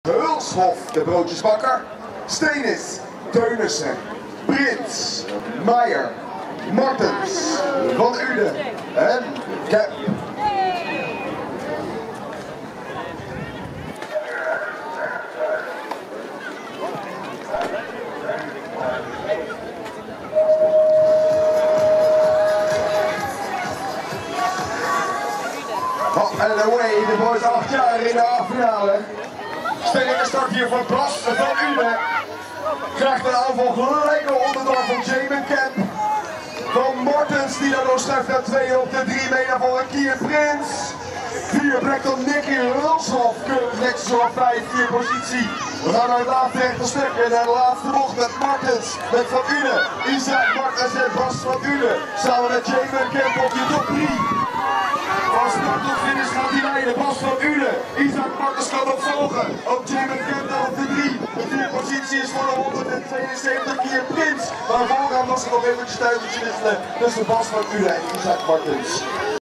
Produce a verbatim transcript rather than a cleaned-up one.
Hulshof, de broodjesbakker. Steenis, Teunissen, Brits, Meijer, Martens, Van Uden en Kemp. Oh, en away, de boys acht jaar in de A-finale. Stellige start hier van Bas van Uden. Krijgt een aanval gelijk onderdoor van Jamin Kemp. Van Martens die daardoor schuift naar twee op de drie meter van een Kier Prins. vier brengt dan Nicky Hulshof. Keurig netjes op vijf, vier positie. We gaan naar het laatste rechte stuk en naar de laatste bocht met Martens, met Van Uden. Isaac Martens en Bas van Uden. Samen met Jamin Kemp op die top drie. Van start tot finish gaat hij leiden. Bas van Uden. Isaac Martens kan nog volgen. Ook Jamin Kemp dan op de drie. De vierde positie is voor de honderdtweeënzeventig Kier Prins. Maar vooraan was er nog eventjes tuigertje wisselen tussen Bas van Uden en Isaac Martens.